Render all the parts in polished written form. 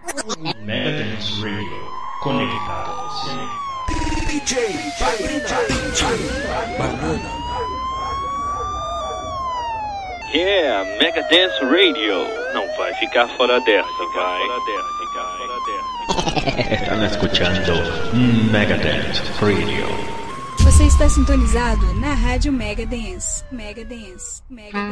Megadance Radio, conectado a você. DJ Banana. Yeah, Megadance Radio. Não vai ficar fora dessa, vai. Estão escutando Megadance Radio. Você está sintonizado na Rádio Megadance. Megadance.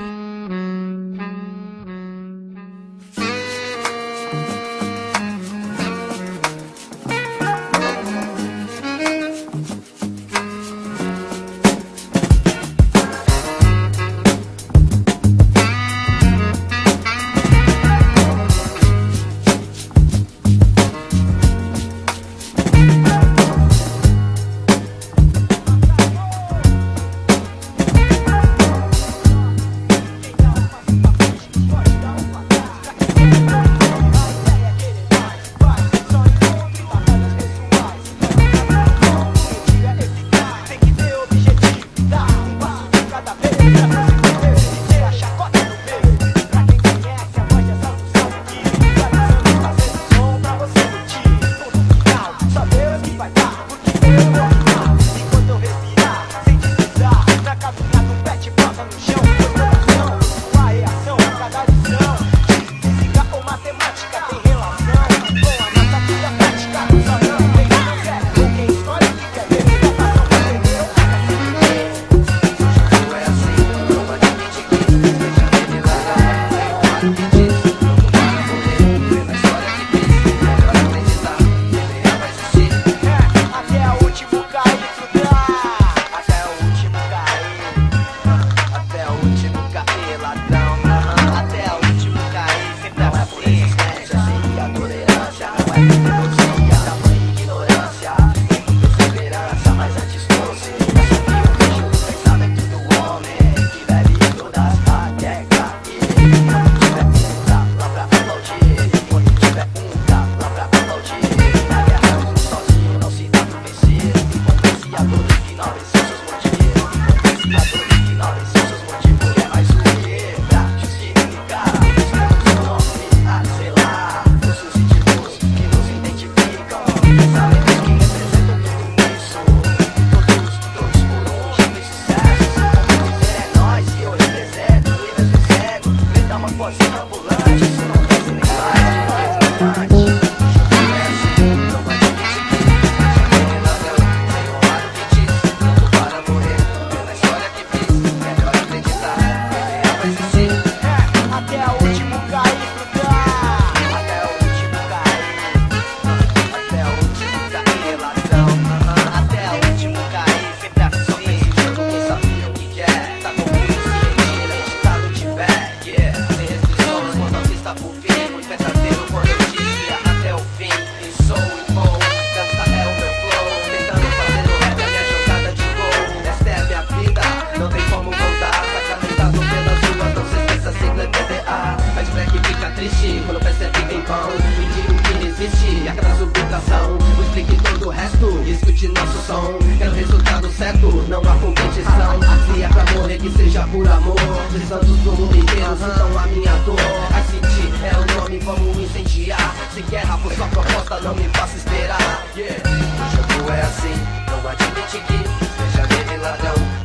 Quando percebe que tem pão, mentir o que resiste, e aquela subtração. Explique todo o resto, escute nosso som. Quero o resultado certo, não há competição. Se é pra morrer, que seja por amor. Os santos do mundo inteiro sintam a minha dor. ICT é o nome, vamos incendiar. Se guerra por sua proposta, não me faça esperar. O jogo é assim, não admite que seja reveladão.